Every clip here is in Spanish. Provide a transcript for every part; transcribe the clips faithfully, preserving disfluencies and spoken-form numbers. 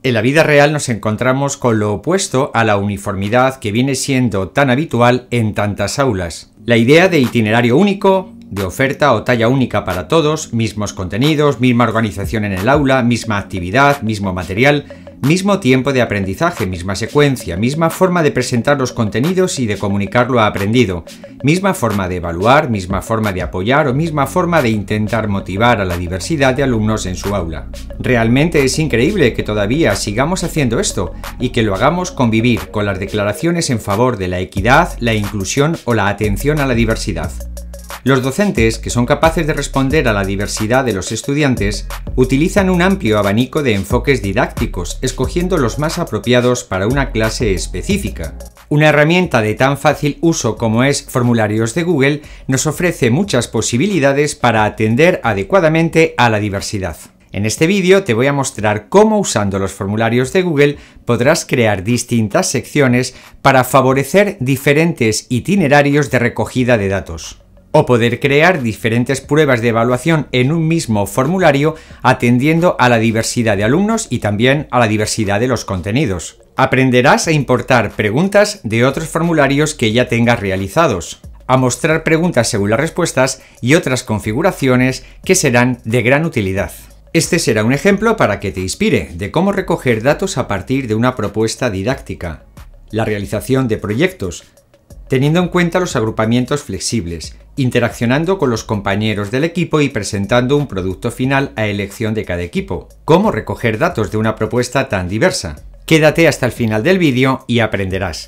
En la vida real nos encontramos con lo opuesto a la uniformidad que viene siendo tan habitual en tantas aulas. La idea de itinerario único, de oferta o talla única para todos, mismos contenidos, misma organización en el aula, misma actividad, mismo material, mismo tiempo de aprendizaje, misma secuencia, misma forma de presentar los contenidos y de comunicar lo aprendido, misma forma de evaluar, misma forma de apoyar o misma forma de intentar motivar a la diversidad de alumnos en su aula. Realmente es increíble que todavía sigamos haciendo esto y que lo hagamos convivir con las declaraciones en favor de la equidad, la inclusión o la atención a la diversidad. Los docentes, que son capaces de responder a la diversidad de los estudiantes, utilizan un amplio abanico de enfoques didácticos, escogiendo los más apropiados para una clase específica. Una herramienta de tan fácil uso como es Formularios de Google nos ofrece muchas posibilidades para atender adecuadamente a la diversidad. En este vídeo te voy a mostrar cómo usando los formularios de Google podrás crear distintas secciones para favorecer diferentes itinerarios de recogida de datos. O poder crear diferentes pruebas de evaluación en un mismo formulario atendiendo a la diversidad de alumnos y también a la diversidad de los contenidos. Aprenderás a importar preguntas de otros formularios que ya tengas realizados, a mostrar preguntas según las respuestas y otras configuraciones que serán de gran utilidad. Este será un ejemplo para que te inspire de cómo recoger datos a partir de una propuesta didáctica, la realización de proyectos, teniendo en cuenta los agrupamientos flexibles, interaccionando con los compañeros del equipo y presentando un producto final a elección de cada equipo. ¿Cómo recoger datos de una propuesta tan diversa? Quédate hasta el final del vídeo y aprenderás.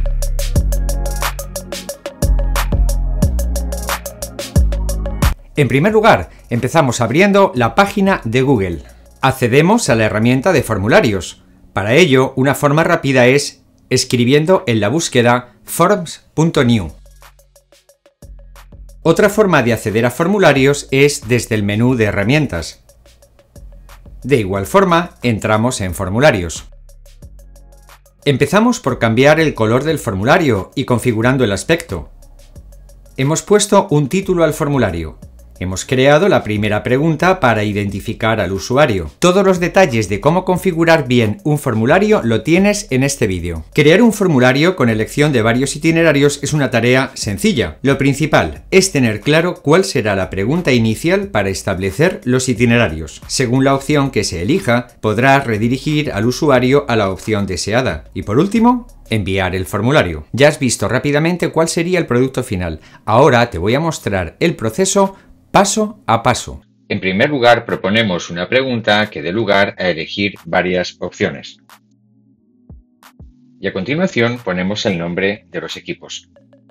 En primer lugar, empezamos abriendo la página de Google. Accedemos a la herramienta de formularios. Para ello, una forma rápida es escribiendo en la búsqueda forms punto new. Otra forma de acceder a formularios es desde el menú de herramientas. De igual forma, entramos en formularios. Empezamos por cambiar el color del formulario y configurando el aspecto. Hemos puesto un título al formulario. Hemos creado la primera pregunta para identificar al usuario. Todos los detalles de cómo configurar bien un formulario lo tienes en este vídeo. Crear un formulario con elección de varios itinerarios es una tarea sencilla. Lo principal es tener claro cuál será la pregunta inicial para establecer los itinerarios. Según la opción que se elija, podrás redirigir al usuario a la opción deseada. Y por último, enviar el formulario. Ya has visto rápidamente cuál sería el producto final. Ahora te voy a mostrar el proceso paso a paso. En primer lugar, proponemos una pregunta que dé lugar a elegir varias opciones. Y a continuación ponemos el nombre de los equipos.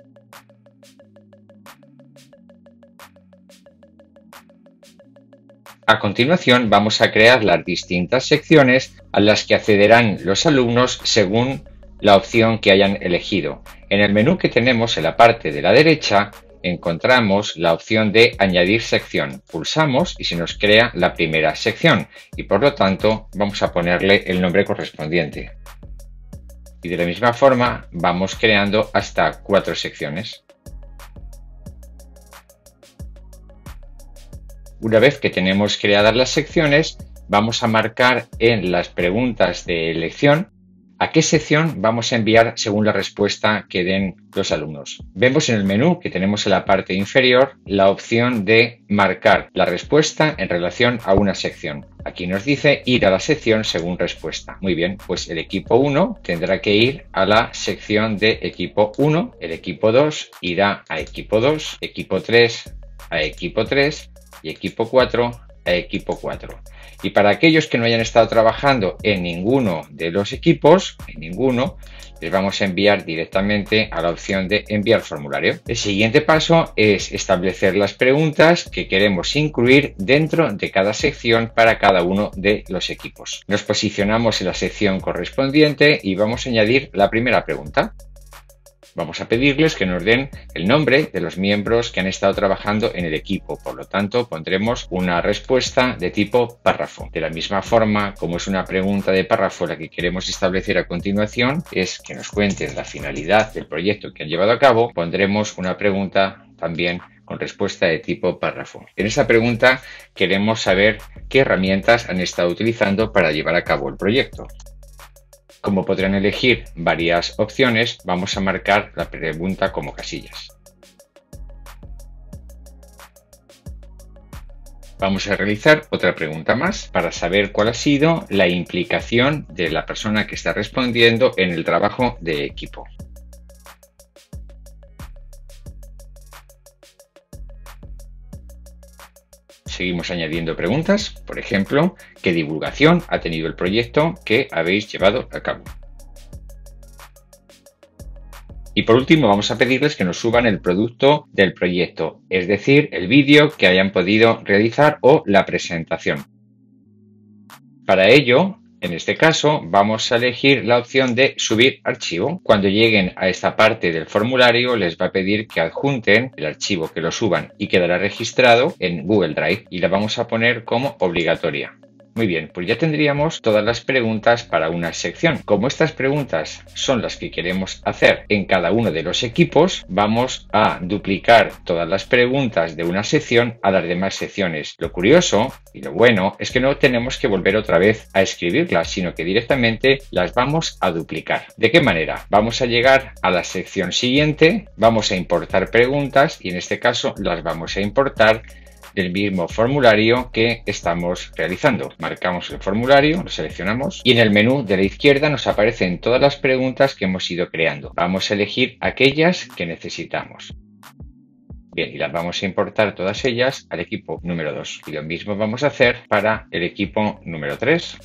A continuación vamos a crear las distintas secciones a las que accederán los alumnos según la opción que hayan elegido. En el menú que tenemos en la parte de la derecha encontramos la opción de añadir sección. Pulsamos y se nos crea la primera sección y por lo tanto vamos a ponerle el nombre correspondiente. Y de la misma forma vamos creando hasta cuatro secciones. Una vez que tenemos creadas las secciones, vamos a marcar en las preguntas de elección a qué sección vamos a enviar según la respuesta que den los alumnos. Vemos en el menú que tenemos en la parte inferior la opción de marcar la respuesta en relación a una sección. Aquí nos dice ir a la sección según respuesta. Muy bien, pues el equipo uno tendrá que ir a la sección de equipo uno, el equipo dos irá a equipo dos, equipo tres a equipo tres y equipo cuatro a equipo cuatro. Y para aquellos que no hayan estado trabajando en ninguno de los equipos, en ninguno, les vamos a enviar directamente a la opción de enviar formulario. El siguiente paso es establecer las preguntas que queremos incluir dentro de cada sección para cada uno de los equipos. Nos posicionamos en la sección correspondiente y vamos a añadir la primera pregunta. Vamos a pedirles que nos den el nombre de los miembros que han estado trabajando en el equipo. Por lo tanto, pondremos una respuesta de tipo párrafo. De la misma forma, como es una pregunta de párrafo la que queremos establecer a continuación, es que nos cuenten la finalidad del proyecto que han llevado a cabo, pondremos una pregunta también con respuesta de tipo párrafo. En esta pregunta queremos saber qué herramientas han estado utilizando para llevar a cabo el proyecto. Como podrán elegir varias opciones, vamos a marcar la pregunta como casillas. Vamos a realizar otra pregunta más para saber cuál ha sido la implicación de la persona que está respondiendo en el trabajo de equipo. Seguimos añadiendo preguntas, por ejemplo, ¿qué divulgación ha tenido el proyecto que habéis llevado a cabo? Y por último vamos a pedirles que nos suban el producto del proyecto, es decir, el vídeo que hayan podido realizar o la presentación. Para ello, en este caso, vamos a elegir la opción de subir archivo. Cuando lleguen a esta parte del formulario les va a pedir que adjunten el archivo, que lo suban y quedará registrado en Google Drive y la vamos a poner como obligatoria. Muy bien, pues ya tendríamos todas las preguntas para una sección. Como estas preguntas son las que queremos hacer en cada uno de los equipos, vamos a duplicar todas las preguntas de una sección a las demás secciones. Lo curioso y lo bueno es que no tenemos que volver otra vez a escribirlas, sino que directamente las vamos a duplicar. ¿De qué manera? Vamos a llegar a la sección siguiente, vamos a importar preguntas y en este caso las vamos a importar del mismo formulario que estamos realizando. Marcamos el formulario, lo seleccionamos y en el menú de la izquierda nos aparecen todas las preguntas que hemos ido creando. Vamos a elegir aquellas que necesitamos. Bien, y las vamos a importar todas ellas al equipo número dos. Y lo mismo vamos a hacer para el equipo número tres.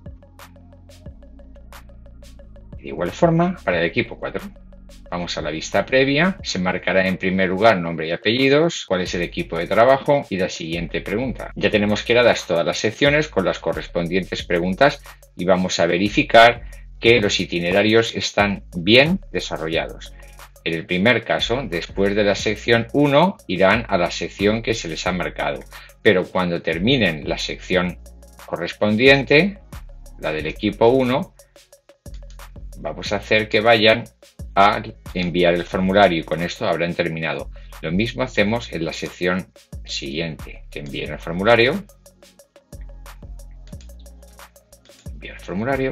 De igual forma para el equipo cuatro. Vamos a la vista previa, se marcará en primer lugar nombre y apellidos, cuál es el equipo de trabajo y la siguiente pregunta. Ya tenemos creadas todas las secciones con las correspondientes preguntas y vamos a verificar que los itinerarios están bien desarrollados. En el primer caso, después de la sección uno, irán a la sección que se les ha marcado, pero cuando terminen la sección correspondiente, la del equipo uno, vamos a hacer que vayan a enviar el formulario y con esto habrán terminado. Lo mismo hacemos en la sección siguiente, que envíen el formulario, enviar el formulario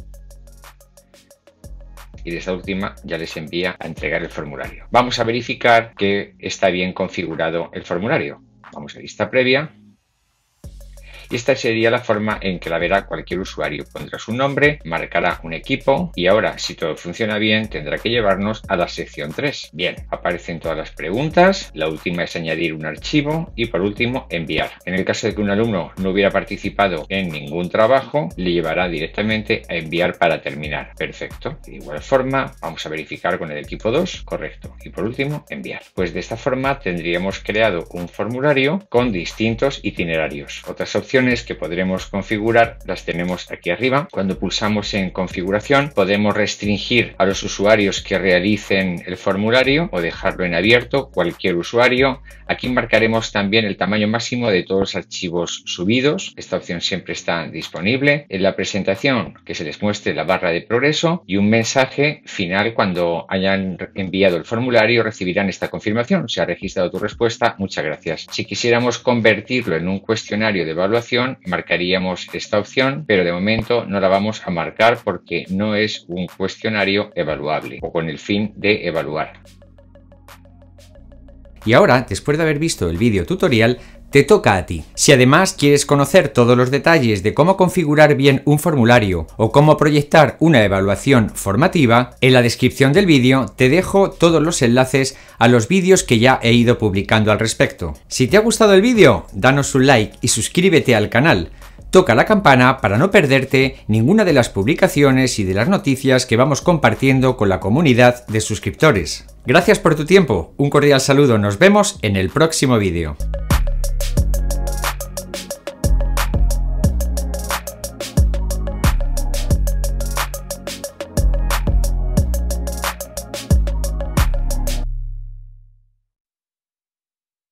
y de esta última ya les envía a entregar el formulario. Vamos a verificar que está bien configurado el formulario. Vamos a vista previa. Y esta sería la forma en que la verá cualquier usuario. Pondrá su nombre, marcará un equipo y ahora, si todo funciona bien, tendrá que llevarnos a la sección tres. Bien, aparecen todas las preguntas, la última es añadir un archivo y por último enviar. En el caso de que un alumno no hubiera participado en ningún trabajo, le llevará directamente a enviar para terminar. Perfecto. De igual forma, vamos a verificar con el equipo dos. Correcto. Y por último, enviar. Pues de esta forma tendríamos creado un formulario con distintos itinerarios. Otras opciones que podremos configurar las tenemos aquí arriba. Cuando pulsamos en configuración podemos restringir a los usuarios que realicen el formulario o dejarlo en abierto, cualquier usuario. Aquí marcaremos también el tamaño máximo de todos los archivos subidos. Esta opción siempre está disponible. En la presentación que se les muestre la barra de progreso y un mensaje final cuando hayan enviado el formulario recibirán esta confirmación. Se ha registrado tu respuesta, muchas gracias. Si quisiéramos convertirlo en un cuestionario de evaluación, marcaríamos esta opción, pero de momento no la vamos a marcar porque no es un cuestionario evaluable o con el fin de evaluar. Y ahora, después de haber visto el vídeo tutorial, te toca a ti. Si además quieres conocer todos los detalles de cómo configurar bien un formulario o cómo proyectar una evaluación formativa, en la descripción del vídeo te dejo todos los enlaces a los vídeos que ya he ido publicando al respecto. Si te ha gustado el vídeo, danos un like y suscríbete al canal. Toca la campana para no perderte ninguna de las publicaciones y de las noticias que vamos compartiendo con la comunidad de suscriptores. Gracias por tu tiempo, un cordial saludo, nos vemos en el próximo vídeo.